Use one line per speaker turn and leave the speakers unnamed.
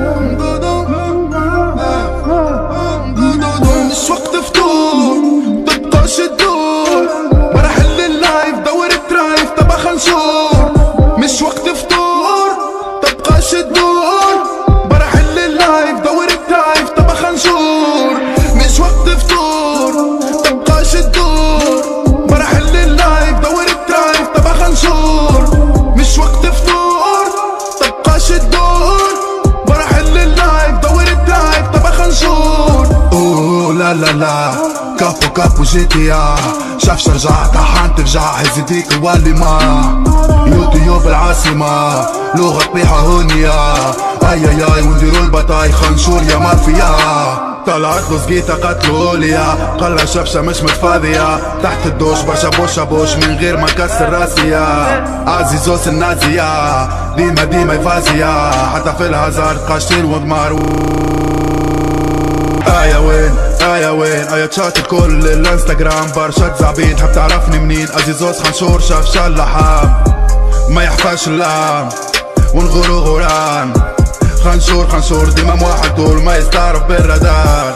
مش وقت فطور متبقاش تدور، مراحل اللايف دور الترايف تبع خنشور. مش وقت فطور متبقاش تدور، مراحل اللايف دور الترايف تبع خنشور. مش وقت فطور متبقاش تدور، مراحل اللايف دور الترايف تبع خنشور. مش وقت فطور متبقاش تدور، مراحل اللايف دور الترايف تبع خنشور. لا لا لا كابو كابو GTA، شافش رجع طحن ترجع هز يديك ولي ما يوتيوب العاصمة لغة قبيحة هونية. اي اي اي ونديرو البطاي خنشور يا مافيا. طلعت له سقيتها قتلو ليا، قلا شبشة مش متفاضية تحت الدوش برشا بوشة بوش من غير ما كسر راسيا. عزيزوس النازية ديما ديما يفازية، حتى في الهزار قاشين وضمار. يا وين يا وين يا تشات الكل الانستغرام برشا زعبيد حب تعرفني منين. عزيزوس خنشور شاف شلحام ما يحفاش اللام ونغورو غوران. خنشور خنشور ديما موحد طول ما يستعرف بالرادار.